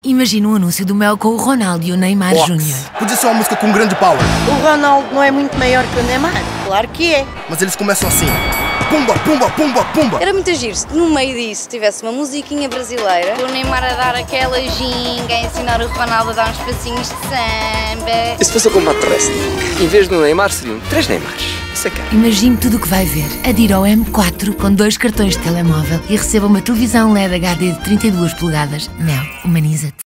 Imagina um anúncio do Mel com o Ronaldo e o Neymar Júnior. Podia ser uma música com grande power. O Ronaldo não é muito maior que o Neymar? Claro que é. Mas eles começam assim. Pumba, pumba, pumba, pumba. Era muito giro se no meio disso tivesse uma musiquinha brasileira, o Neymar a dar aquela ginga, a ensinar o Ronaldo a dar uns passinhos de samba. E se fosse o combate wrestling? Em vez do Neymar, seriam 3 Neymars. Isso é caro. Imagine tudo o que vai ver. Adira ao M4 com 2 cartões de telemóvel e receba uma televisão LED HD de 32 polegadas. Mel, humaniza-te.